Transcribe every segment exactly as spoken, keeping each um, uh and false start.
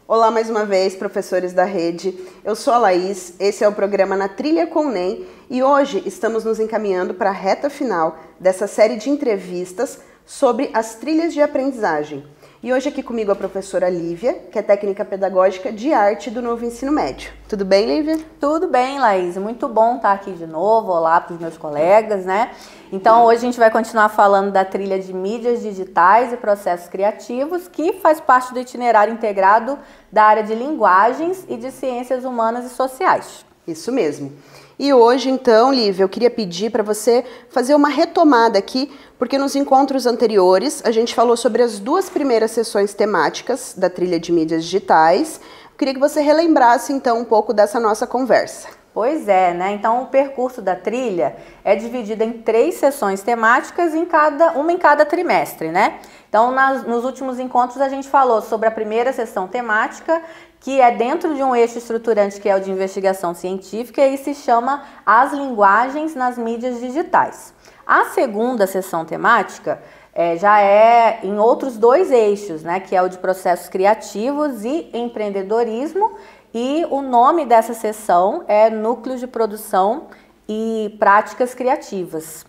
Olá mais uma vez, professores da rede. Eu sou a Laís, esse é o programa Na Trilha com o NEM e hoje estamos nos encaminhando para a reta final dessa série de entrevistas sobre as trilhas de aprendizagem. E hoje aqui comigo a professora Lívia, que é técnica pedagógica de arte do Novo Ensino Médio. Tudo bem, Lívia? Tudo bem, Laís. Muito bom estar aqui de novo. Olá para os meus colegas, né? Então, hoje a gente vai continuar falando da trilha de mídias digitais e processos criativos, que faz parte do itinerário integrado da área de linguagens e de ciências humanas e sociais. Isso mesmo. E hoje, então, Lívia, eu queria pedir para você fazer uma retomada aqui, porque nos encontros anteriores a gente falou sobre as duas primeiras sessões temáticas da trilha de mídias digitais. Eu queria que você relembrasse, então, um pouco dessa nossa conversa. Pois é, né? Então, o percurso da trilha é dividido em três sessões temáticas, em cada, uma em cada trimestre, né? Então, nas, nos últimos encontros a gente falou sobre a primeira sessão temática, que é dentro de um eixo estruturante que é o de investigação científica e se chama As Linguagens nas Mídias Digitais. A segunda sessão temática é, já é em outros dois eixos, né, que é o de processos criativos e empreendedorismo, e o nome dessa sessão é Núcleo de Produção e Práticas Criativas.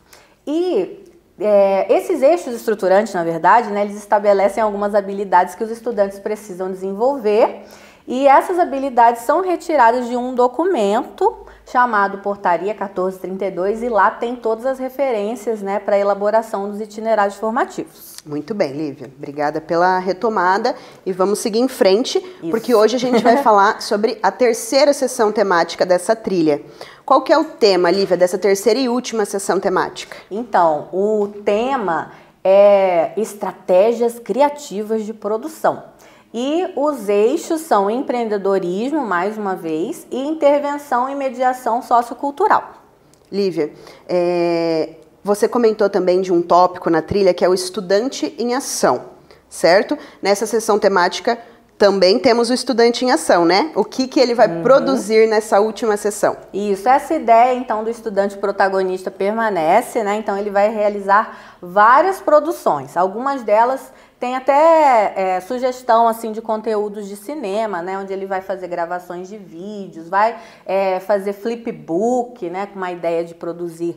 E É, esses eixos estruturantes, na verdade, né, eles estabelecem algumas habilidades que os estudantes precisam desenvolver e essas habilidades são retiradas de um documento chamado Portaria quatorze trinta e dois e lá tem todas as referências, né, para a elaboração dos itinerários formativos. Muito bem, Lívia. Obrigada pela retomada e vamos seguir em frente, Isso. Porque hoje a gente vai falar sobre a terceira sessão temática dessa trilha. Qual que é o tema, Lívia, dessa terceira e última sessão temática? Então, o tema é estratégias criativas de produção. E os eixos são empreendedorismo, mais uma vez, e intervenção e mediação sociocultural. Lívia, é, você comentou também de um tópico na trilha que é o estudante em ação, certo? Nessa sessão temática também temos o estudante em ação, né? O que, que ele vai uhum. produzir nessa última sessão? Isso, essa ideia então do estudante protagonista permanece, né? Então ele vai realizar várias produções, algumas delas tem até é, sugestão assim de conteúdos de cinema, né, onde ele vai fazer gravações de vídeos, vai é, fazer flipbook, né, com uma ideia de produzir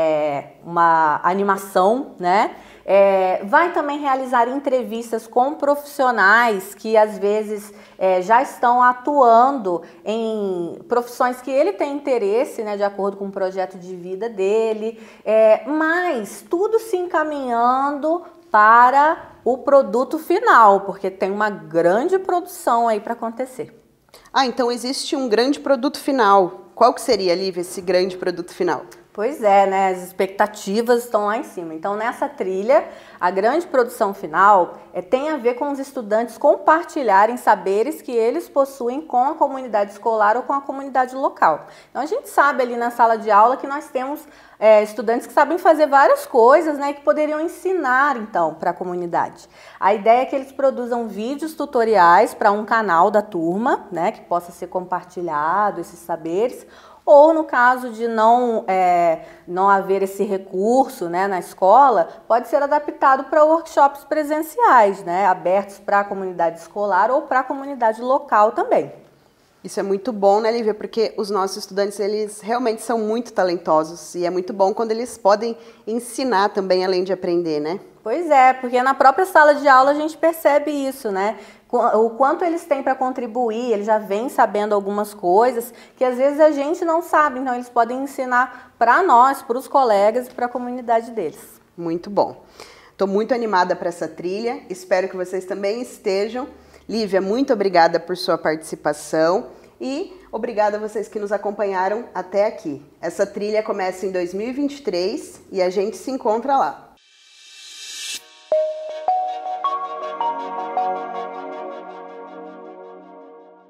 é, uma animação, né, é, vai também realizar entrevistas com profissionais que às vezes é, já estão atuando em profissões que ele tem interesse, né, de acordo com o projeto de vida dele, é, mas tudo se encaminhando para o produto final, porque tem uma grande produção aí para acontecer. Ah, então existe um grande produto final. Qual que seria, Lívia, esse grande produto final? Pois é, né? As expectativas estão lá em cima. Então, nessa trilha, a grande produção final é, tem a ver com os estudantes compartilharem saberes que eles possuem com a comunidade escolar ou com a comunidade local. Então, a gente sabe ali na sala de aula que nós temos é, estudantes que sabem fazer várias coisas, né, que poderiam ensinar, então, para a comunidade. A ideia é que eles produzam vídeos tutoriais para um canal da turma, né, que possa ser compartilhado esses saberes, ou no caso de não, é, não haver esse recurso, né, na escola, pode ser adaptado para workshops presenciais, né, abertos para a comunidade escolar ou para a comunidade local também. Isso é muito bom, né, Lívia? Porque os nossos estudantes, eles realmente são muito talentosos e é muito bom quando eles podem ensinar também, além de aprender, né? Pois é, porque na própria sala de aula a gente percebe isso, né? O quanto eles têm para contribuir, eles já vêm sabendo algumas coisas que às vezes a gente não sabe, então eles podem ensinar para nós, para os colegas e para a comunidade deles. Muito bom. Estou muito animada para essa trilha, espero que vocês também estejam. Lívia, muito obrigada por sua participação e obrigada a vocês que nos acompanharam até aqui. Essa trilha começa em dois mil e vinte e três e a gente se encontra lá.